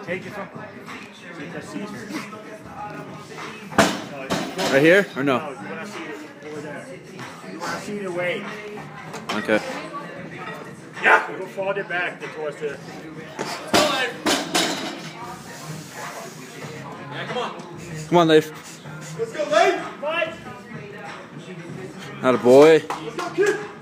Take it from. Right here or no? No, you want to see it over there. You want to see the weight. Okay. Yeah. Go farther back towards the. Yeah, come on. Come on, Leif. Let's go, Leif. Fight. Atta boy. Let's go, kid.